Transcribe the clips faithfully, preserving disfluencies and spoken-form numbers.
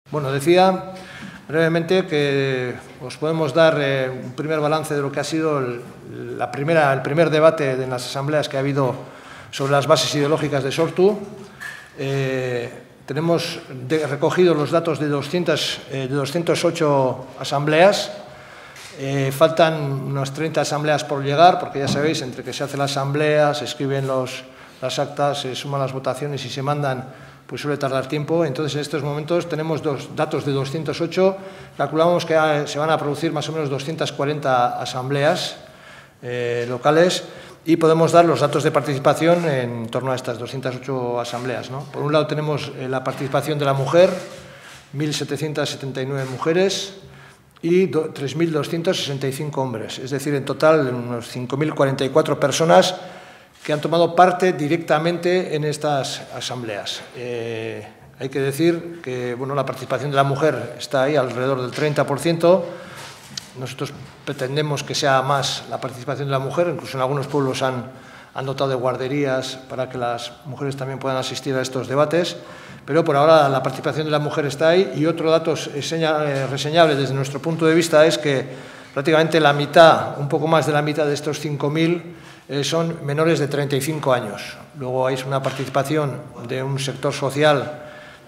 Bueno, decía brevemente que os podemos dar eh, un primer balance de lo que ha sido el, la primera, el primer debate de las asambleas que ha habido sobre las bases ideológicas de Sortu. Eh, tenemos de, recogido los datos de, doscientas, eh, de doscientas ocho asambleas. Eh, faltan unas treinta asambleas por llegar, porque ya sabéis, entre que se hace la asamblea, se escriben los, las actas, se suman las votaciones y se mandan, pues suele tardar tiempo. Entonces, en estos momentos tenemos dos datos de doscientas ocho. Calculamos que se van a producir más o menos doscientas cuarenta asambleas eh, locales y podemos dar los datos de participación en torno a estas doscientas ocho asambleas, ¿no? Por un lado tenemos eh, la participación de la mujer, mil setecientas setenta y nueve mujeres y tres mil doscientos sesenta y cinco hombres. Es decir, en total unos cinco mil cuarenta y cuatro personas que han tomado parte directamente en estas asambleas. Eh, hay que decir que bueno, la participación de la mujer está ahí alrededor del treinta por ciento. Nosotros pretendemos que sea más la participación de la mujer, incluso en algunos pueblos han, han dotado de guarderías para que las mujeres también puedan asistir a estos debates, pero por ahora la participación de la mujer está ahí. Y otro dato reseñable desde nuestro punto de vista es que prácticamente la mitad, un poco más de la mitad de estos cinco mil eh, son menores de treinta y cinco años. Luego hay una participación de un sector social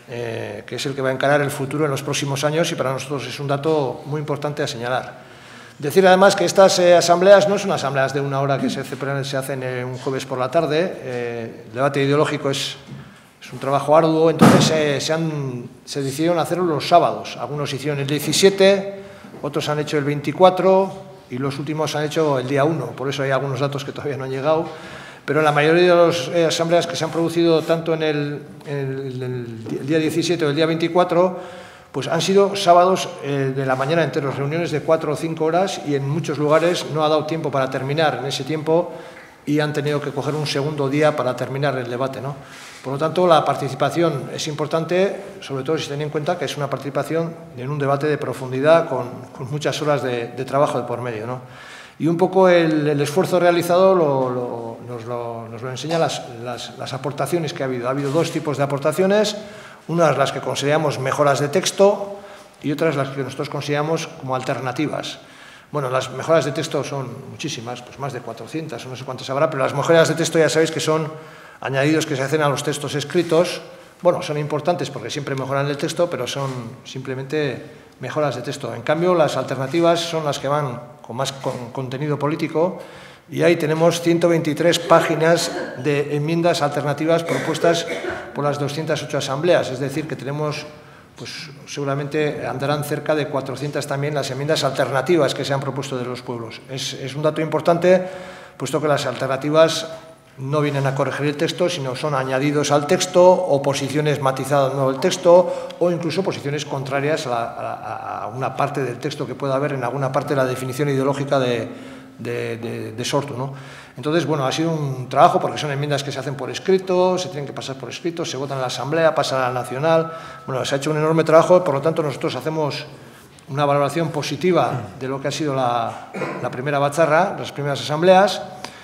eh, que es el que va a encarar el futuro en los próximos años y para nosotros es un dato muy importante a señalar. Decir además que estas eh, asambleas no son asambleas de una hora que se, se hacen eh, un jueves por la tarde. Eh, el debate ideológico es, es un trabajo arduo, entonces eh, se, han, se decidieron hacerlo los sábados. Algunos hicieron el diecisiete, otros han hecho el veinticuatro y los últimos han hecho el día uno. Por eso hay algunos datos que todavía no han llegado. Pero en la mayoría de las eh, asambleas que se han producido tanto en el, en el, el día diecisiete o el día veinticuatro, pues han sido sábados eh, de la mañana enteros, reuniones de cuatro o cinco horas y en muchos lugares no ha dado tiempo para terminar en ese tiempo y han tenido que coger un segundo día para terminar el debate, ¿no? Por lo tanto, la participación es importante, sobre todo si se tiene en cuenta que es una participación en un debate de profundidad con, con muchas horas de, de trabajo de por medio, ¿no? Y un poco el, el esfuerzo realizado lo, lo, nos, lo, nos lo enseñan las, las, las aportaciones que ha habido. Ha habido dos tipos de aportaciones, unas las que consideramos mejoras de texto y otras las que nosotros consideramos como alternativas. Bueno, las mejoras de texto son muchísimas, pues más de cuatrocientas o no sé cuántas habrá, pero las mejoras de texto ya sabéis que son añadidos que se hacen a los textos escritos. Bueno, son importantes porque siempre mejoran el texto, pero son simplemente mejoras de texto. En cambio, las alternativas son las que van con más con contenido político y ahí tenemos ciento veintitrés páginas de enmiendas alternativas propuestas por las doscientas ocho asambleas. Es decir, que tenemos, pues seguramente andarán cerca de cuatrocientas también las enmiendas alternativas que se han propuesto de los pueblos. Es, es un dato importante, puesto que las alternativas no vienen a corregir el texto, sino son añadidos al texto o posiciones matizadas no del texto o incluso posiciones contrarias a, a, a una parte del texto que pueda haber en alguna parte de la definición ideológica de, de, de, de Sortu, ¿no? Entonces, bueno, ha sido un trabajo porque son enmiendas que se hacen por escrito, se tienen que pasar por escrito, se votan en la Asamblea, pasan a la Nacional. Bueno, se ha hecho un enorme trabajo, por lo tanto nosotros hacemos una valoración positiva de lo que ha sido la, la primera batzarra, las primeras asambleas.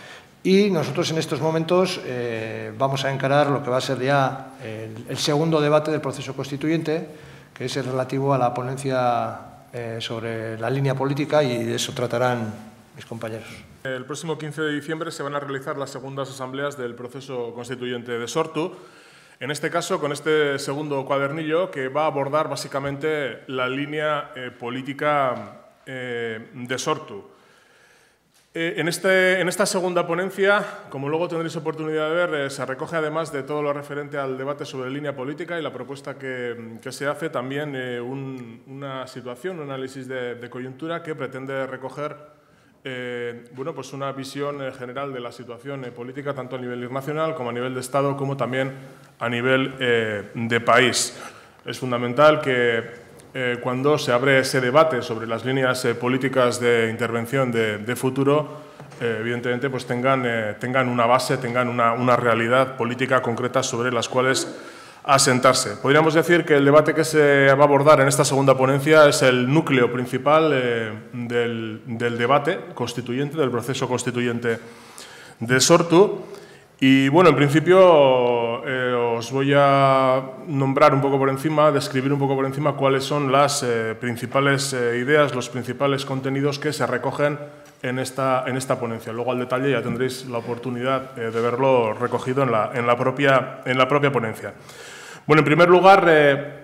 Y nosotros en estos momentos eh, vamos a encarar lo que va a ser ya el, el segundo debate del proceso constituyente, que es el relativo a la ponencia eh, sobre la línea política, y de eso tratarán mis compañeros. El próximo quince de diciembre se van a realizar las segundas asambleas del proceso constituyente de Sortu. En este caso, con este segundo cuadernillo que va a abordar básicamente la línea eh, política eh, de Sortu. Eh, en, este, en esta segunda ponencia, como luego tendréis oportunidad de ver, eh, se recoge además de todo lo referente al debate sobre línea política y la propuesta que, que se hace, también eh, un, una situación, un análisis de, de coyuntura que pretende recoger eh, bueno, pues una visión eh, general de la situación eh, política, tanto a nivel nacional como a nivel de Estado, como también a nivel eh, de país. Es fundamental que Eh, cuando se abre ese debate sobre las líneas eh, políticas de intervención de, de futuro, eh, evidentemente pues tengan, eh, tengan una base, tengan una, una realidad política concreta sobre las cuales asentarse. Podríamos decir que el debate que se va a abordar en esta segunda ponencia es el núcleo principal eh, del, del debate constituyente, del proceso constituyente de Sortu. Y bueno, en principio eh, os os voy a nombrar un poco por encima, describir un poco por encima cuáles son las eh, principales eh, ideas, los principales contenidos que se recogen en esta, en esta ponencia. Luego al detalle ya tendréis la oportunidad eh, de verlo recogido en la, en la, propia, en la propia ponencia. Bueno, en primer lugar, eh,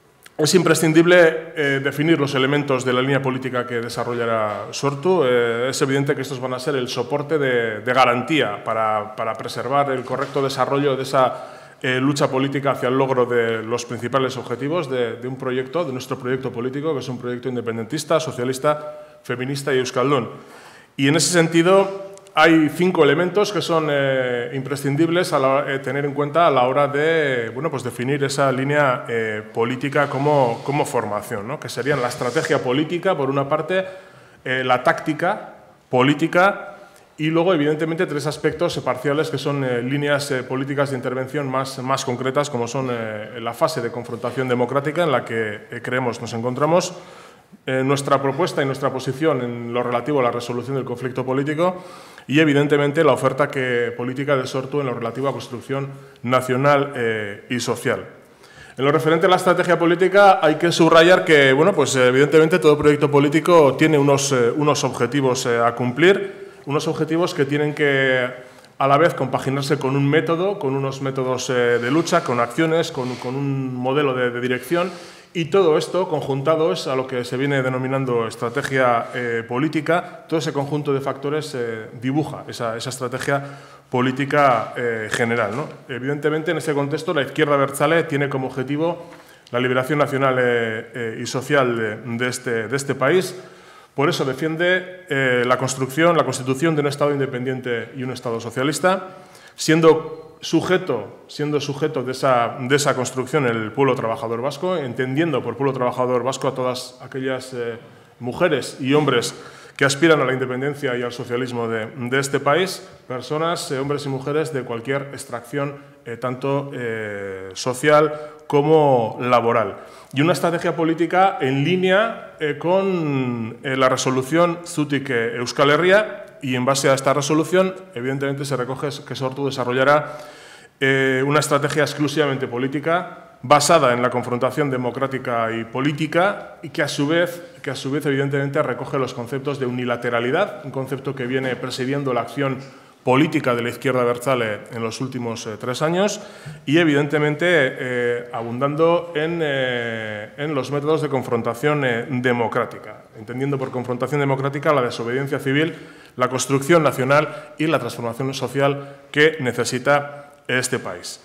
es imprescindible eh, definir los elementos de la línea política que desarrollará Sortu. Eh, es evidente que estos van a ser el soporte de, de garantía para, para preservar el correcto desarrollo de esa eh, lucha política hacia el logro de los principales objetivos de, de un proyecto, de nuestro proyecto político, que es un proyecto independentista, socialista, feminista y euskaldun. Y en ese sentido hay cinco elementos que son eh, imprescindibles a la, eh, tener en cuenta a la hora de bueno, pues definir esa línea eh, política como, como formación, ¿no? Que serían la estrategia política, por una parte, eh, la táctica política y luego, evidentemente, tres aspectos parciales que son eh, líneas eh, políticas de intervención más, más concretas, como son eh, la fase de confrontación democrática en la que eh, creemos nos encontramos, eh, nuestra propuesta y nuestra posición en lo relativo a la resolución del conflicto político y, evidentemente, la oferta que, política de Sortu en lo relativo a construcción nacional eh, y social. En lo referente a la estrategia política, hay que subrayar que, bueno, pues, evidentemente, todo proyecto político tiene unos, eh, unos objetivos eh, a cumplir, unos objetivos que tienen que, a la vez, compaginarse con un método, con unos métodos eh, de lucha, con acciones, con, con un modelo de, de dirección. Y todo esto conjuntado es a lo que se viene denominando estrategia eh, política. Todo ese conjunto de factores eh, dibuja esa, esa estrategia política eh, general, ¿no? Evidentemente, en ese contexto, la izquierda abertzale tiene como objetivo la liberación nacional eh, eh, y social de, de, este, de este país. Por eso defiende eh, la construcción, la constitución de un Estado independiente y un Estado socialista, siendo sujeto, siendo sujeto de esa, de esa construcción el pueblo trabajador vasco, entendiendo por pueblo trabajador vasco a todas aquellas eh, mujeres y hombres que aspiran a la independencia y al socialismo de, de este país, personas, eh, hombres y mujeres de cualquier extracción, eh, tanto eh, social como laboral. Y una estrategia política en línea eh, con eh, la resolución Zutik Euskal Herria. Y en base a esta resolución, evidentemente, se recoge que Sortu desarrollará eh, una estrategia exclusivamente política basada en la confrontación democrática y política y que a su vez, que a su vez evidentemente, recoge los conceptos de unilateralidad, un concepto que viene presidiendo la acción política de la izquierda abertzale en los últimos eh, tres años y, evidentemente, eh, abundando en, eh, en los métodos de confrontación eh, democrática, entendiendo por confrontación democrática la desobediencia civil, la construcción nacional y la transformación social que necesita este país.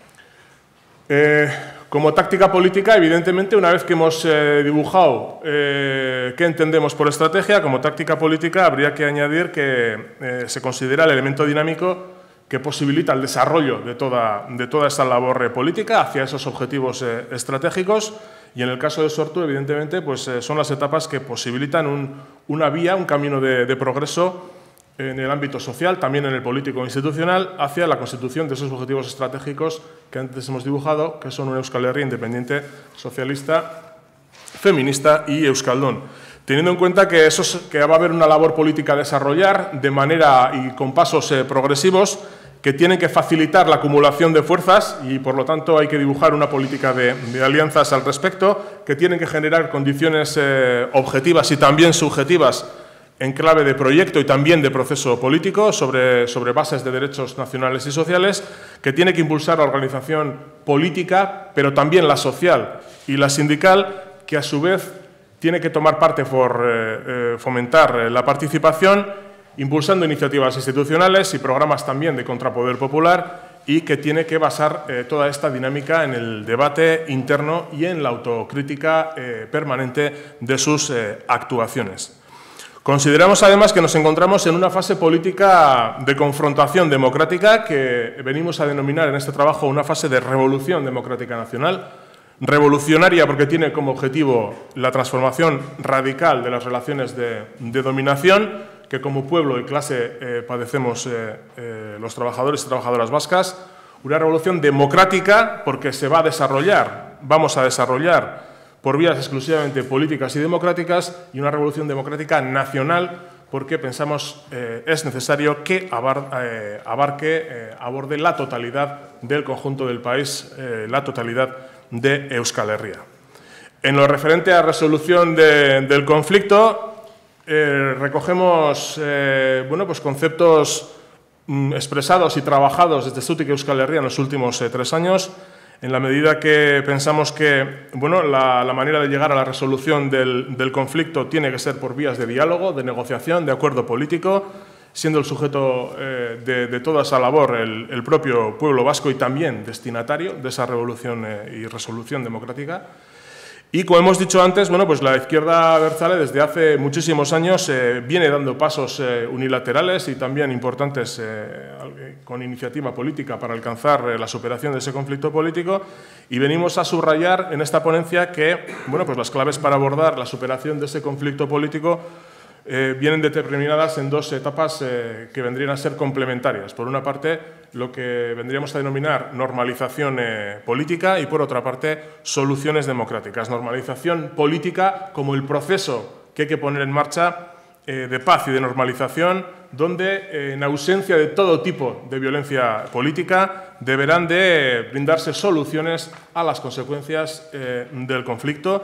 Eh, como táctica política, evidentemente, una vez que hemos eh, dibujado eh, qué entendemos por estrategia, como táctica política habría que añadir que eh, se considera el elemento dinámico que posibilita el desarrollo de toda, de toda esta labor política hacia esos objetivos eh, estratégicos. Y en el caso de Sortu, evidentemente, pues, eh, son las etapas que posibilitan un, una vía, un camino de, de progreso en el ámbito social, también en el político institucional, hacia la constitución de esos objetivos estratégicos que antes hemos dibujado, que son una Euskal Herria independiente, socialista, feminista y euskaldun. Teniendo en cuenta que, eso, que va a haber una labor política a desarrollar de manera y con pasos eh, progresivos, que tienen que facilitar la acumulación de fuerzas y, por lo tanto, hay que dibujar una política de, de alianzas al respecto, que tienen que generar condiciones eh, objetivas y también subjetivas en clave de proyecto y también de proceso político sobre, sobre bases de derechos nacionales y sociales, que tiene que impulsar la organización política, pero también la social y la sindical, que a su vez tiene que tomar parte por eh, eh, fomentar la participación, impulsando iniciativas institucionales y programas también de contrapoder popular y que tiene que basar eh, toda esta dinámica en el debate interno y en la autocrítica eh, permanente de sus eh, actuaciones. Consideramos, además, que nos encontramos en una fase política de confrontación democrática que venimos a denominar en este trabajo una fase de revolución democrática nacional, revolucionaria porque tiene como objetivo la transformación radical de las relaciones de, de dominación que como pueblo y clase eh, padecemos eh, eh, los trabajadores y trabajadoras vascas, una revolución democrática porque se va a desarrollar, vamos a desarrollar por vías exclusivamente políticas y democráticas, y una revolución democrática nacional porque pensamos eh, es necesario que abar, eh, abarque, eh, aborde la totalidad del conjunto del país, eh, la totalidad de Euskal Herria. En lo referente a resolución de, del conflicto, eh, recogemos eh, bueno, pues conceptos mm, expresados y trabajados desde Zutik Euskal Herria en los últimos eh, tres años, en la medida que pensamos que bueno, la, la manera de llegar a la resolución del, del conflicto tiene que ser por vías de diálogo, de negociación, de acuerdo político, siendo el sujeto eh, de, de toda esa labor el, el propio pueblo vasco y también destinatario de esa revolución eh, y resolución democrática. Y, como hemos dicho antes, bueno, pues la izquierda abertzale desde hace muchísimos años eh, viene dando pasos eh, unilaterales y también importantes eh, con iniciativa política para alcanzar eh, la superación de ese conflicto político, y venimos a subrayar en esta ponencia que bueno, pues las claves para abordar la superación de ese conflicto político Eh, vienen determinadas en dos etapas eh, que vendrían a ser complementarias. Por una parte, lo que vendríamos a denominar normalización eh, política y, por otra parte, soluciones democráticas. Normalización política como el proceso que hay que poner en marcha eh, de paz y de normalización, donde, eh, en ausencia de todo tipo de violencia política, deberán de brindarse soluciones a las consecuencias eh, del conflicto,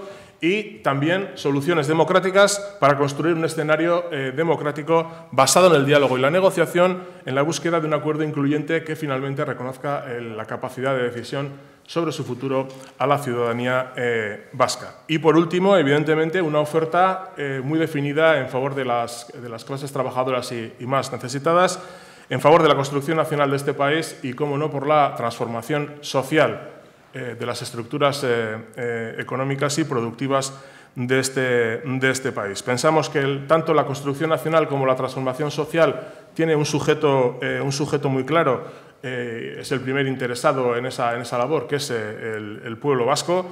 y también soluciones democráticas para construir un escenario eh, democrático basado en el diálogo y la negociación, en la búsqueda de un acuerdo incluyente que finalmente reconozca eh, la capacidad de decisión sobre su futuro a la ciudadanía eh, vasca. Y, por último, evidentemente, una oferta eh, muy definida en favor de las, de las clases trabajadoras y, y más necesitadas, en favor de la construcción nacional de este país y, cómo no, por la transformación social de las estructuras eh, eh, económicas y productivas de este, de este país. Pensamos que el, tanto la construcción nacional como la transformación social tiene un sujeto, eh, un sujeto muy claro, eh, es el primer interesado en esa, en esa labor, que es eh, el, el pueblo vasco,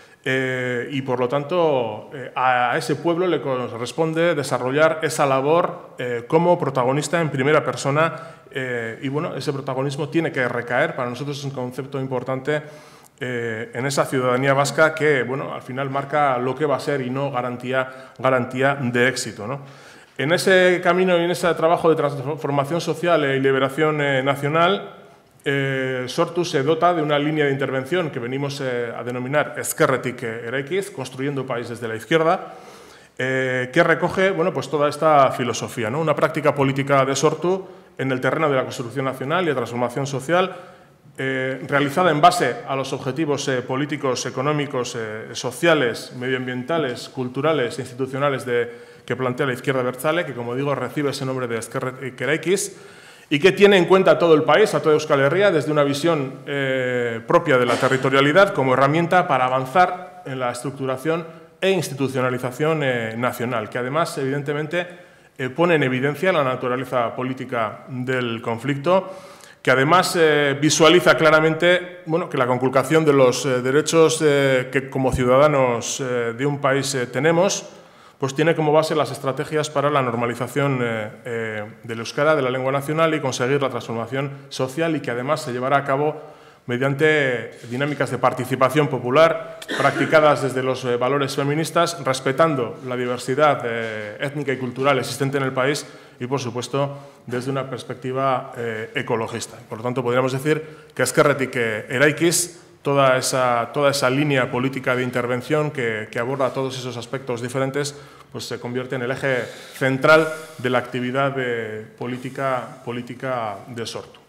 eh, y por lo tanto eh, a ese pueblo le corresponde desarrollar esa labor eh, como protagonista en primera persona, eh, y bueno, ese protagonismo tiene que recaer, para nosotros es un concepto importante, Eh, en esa ciudadanía vasca que, bueno, al final marca lo que va a ser y no garantía, garantía de éxito, ¿no? En ese camino y en ese trabajo de transformación social y liberación eh, nacional, eh, Sortu se dota de una línea de intervención que venimos eh, a denominar Ezkerretik Eraikiz, construyendo país desde la izquierda, eh, que recoge bueno, pues toda esta filosofía, ¿no? Una práctica política de Sortu en el terreno de la construcción nacional y de transformación social, Eh, realizada en base a los objetivos eh, políticos, económicos, eh, sociales, medioambientales, culturales e institucionales de, que plantea la izquierda abertzale, que, como digo, recibe ese nombre de Ezkerretik Eraikiz, y que tiene en cuenta a todo el país, a toda Euskal Herria, desde una visión eh, propia de la territorialidad como herramienta para avanzar en la estructuración e institucionalización eh, nacional, que además, evidentemente, eh, pone en evidencia la naturaleza política del conflicto, que además eh, visualiza claramente bueno, que la conculcación de los eh, derechos eh, que como ciudadanos eh, de un país eh, tenemos, pues tiene como base las estrategias para la normalización eh, eh, del euskera, de la lengua nacional, y conseguir la transformación social, y que además se llevará a cabo mediante dinámicas de participación popular practicadas desde los eh, valores feministas, respetando la diversidad eh, étnica y cultural existente en el país y, por supuesto, desde una perspectiva eh, ecologista. Por lo tanto, podríamos decir que Ezkerretik Eraikiz, toda esa, toda esa línea política de intervención que, que aborda todos esos aspectos diferentes, pues se convierte en el eje central de la actividad de política, política de Sortu.